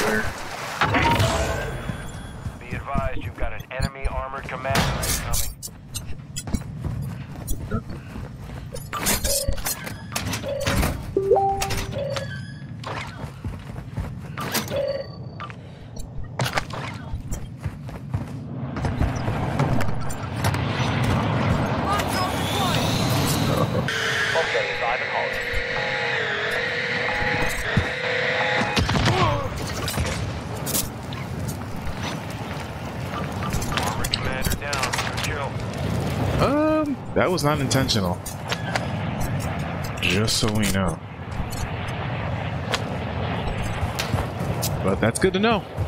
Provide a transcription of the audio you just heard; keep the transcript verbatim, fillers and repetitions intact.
everywhere. Be advised, you've got an enemy armored commander incoming. Okay, five and hold. Armored commander down. Chill. Um, that was not intentional. Just so we know. But that's good to know.